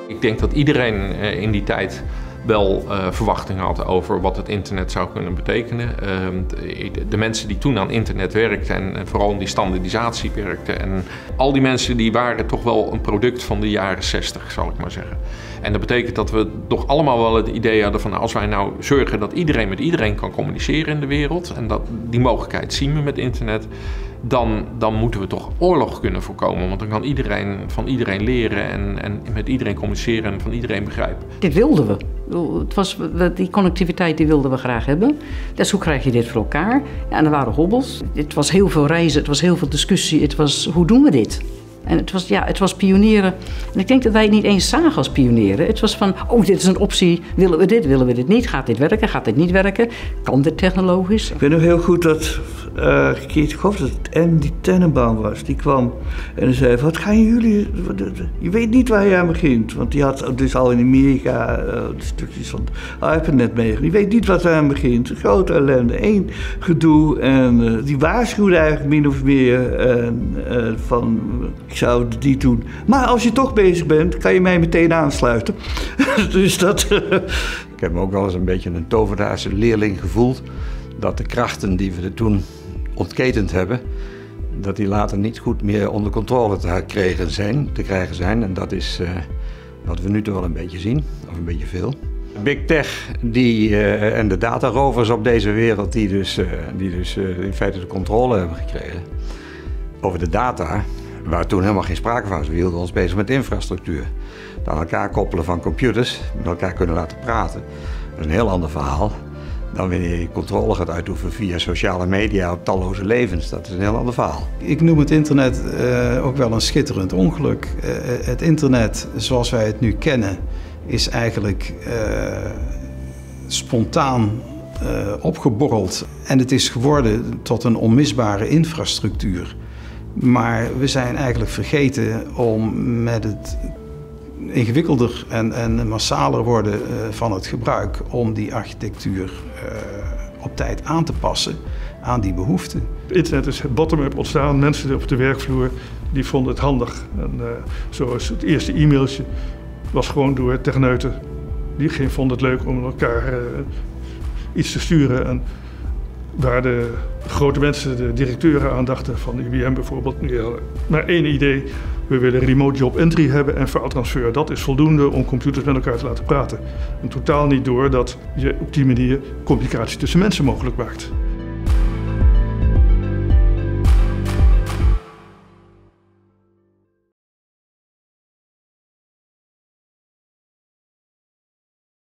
Ik denk dat iedereen in die tijd wel verwachtingen had over wat het internet zou kunnen betekenen. De mensen die toen aan internet werkten en vooral in die standaardisatie werkten. En al die mensen die waren toch wel een product van de jaren 60, zal ik maar zeggen. En dat betekent dat we toch allemaal wel het idee hadden van als wij nou zorgen dat iedereen met iedereen kan communiceren in de wereld. En dat die mogelijkheid zien we met internet. Dan moeten we toch oorlog kunnen voorkomen. Want dan kan iedereen van iedereen leren en met iedereen communiceren en van iedereen begrijpen. Dit wilden we. Die connectiviteit die wilden we graag hebben. Dus hoe krijg je dit voor elkaar? Ja, en er waren hobbels. Het was heel veel reizen, het was heel veel discussie. Het was, hoe doen we dit? En het was pionieren. En ik denk dat wij het niet eens zagen als pionieren. Het was van, oh, dit is een optie. Willen we dit niet? Gaat dit werken? Gaat dit niet werken? Kan dit technologisch? Ik weet nog heel goed dat, ik geloof dat het Andy Tannenbaum was. Die kwam en zei, wat gaan jullie... Je weet niet waar je aan begint. Want die had dus al in Amerika stukjes van ARPANET meegemaakt. Je weet niet wat er aan begint. Grote ellende, één gedoe. En die waarschuwde eigenlijk min of meer van... Ik zou het niet doen. Maar als je toch bezig bent, kan je mij meteen aansluiten. Dus dat... Ik heb me ook wel eens een beetje een tovenaarse leerling gevoeld. Dat de krachten die we er toen ontketend hebben, dat die later niet goed meer onder controle te krijgen zijn. En dat is wat we nu toch wel een beetje zien, of een beetje veel. Big Tech en de datarovers op deze wereld die dus in feite de controle hebben gekregen over de data. Waar toen helemaal geen sprake van was. We hielden ons bezig met infrastructuur. Het aan elkaar koppelen van computers, met elkaar kunnen laten praten. Dat is een heel ander verhaal dan wanneer je controle gaat uitoefenen via sociale media op talloze levens. Dat is een heel ander verhaal. Ik noem het internet ook wel een schitterend ongeluk. Het internet zoals wij het nu kennen is eigenlijk spontaan opgeborreld. En het is geworden tot een onmisbare infrastructuur. Maar we zijn eigenlijk vergeten om met het ingewikkelder en massaler worden van het gebruik om die architectuur op tijd aan te passen aan die behoeften. Internet is bottom-up ontstaan. Mensen op de werkvloer die vonden het handig. En, zoals het eerste e-mailtje was gewoon door techneuten. Die vonden het leuk om elkaar iets te sturen. En waar de grote mensen, de directeuren aandachten van IBM bijvoorbeeld, naar één idee. We willen remote job entry hebben en filetransfer. Dat is voldoende om computers met elkaar te laten praten. En totaal niet door dat je op die manier communicatie tussen mensen mogelijk maakt.